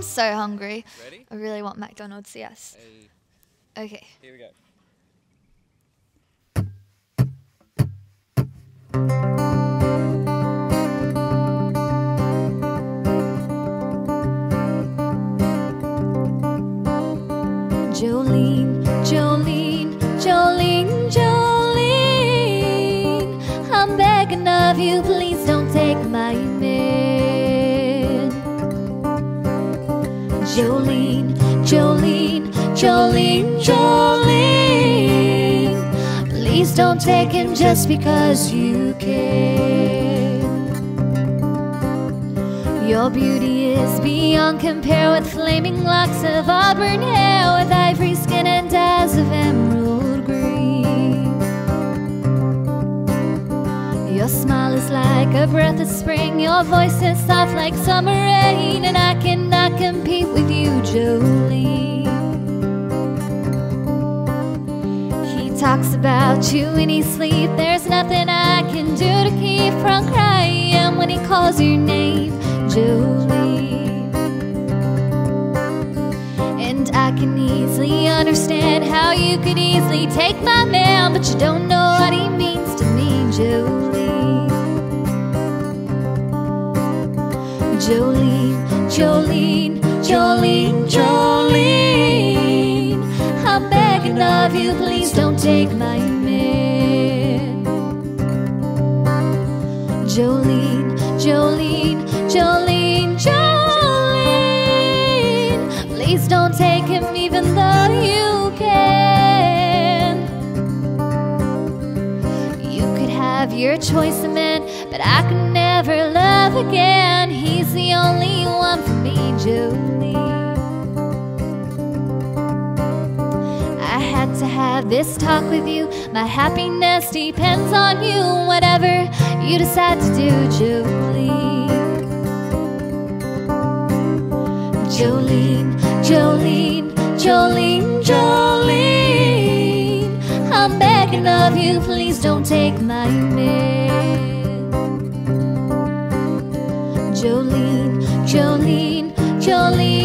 I'm so hungry. Ready? I really want McDonald's, yes. Hey, Okay. here we go. Jolene, Jolene, Jolene, Jolene, I'm begging of you, please don't take my man. Jolene, Jolene, Jolene, Jolene, please don't take him just because you can. Your beauty is beyond compare, with flaming locks of auburn hair, with ivory skin and eyes of emerald green. Your smile is like a breath of spring, your voice is soft like summer rain, and I cannot compete with you, Jolene. He talks about you in his sleep, there's nothing I can do to keep from crying when he calls your name, Jolene. And I can easily understand how you could easily take my man, but you don't know what he means to me, Jolene. Jolene, Jolene, Jolene, Jolene, I'm begging of you, please don't take my man. Jolene, Jolene, Jolene, Jolene, please don't take him even though you can. You could have your choice of men, but I could never love again. He's the only one for me, Jolene. I had to have this talk with you, my happiness depends on you. Whatever you decide to do, Jolene. Jolene, Jolene, Jolene, Jolene, I'm begging of you, please don't take my man. Jolene, Jolene, Jolene,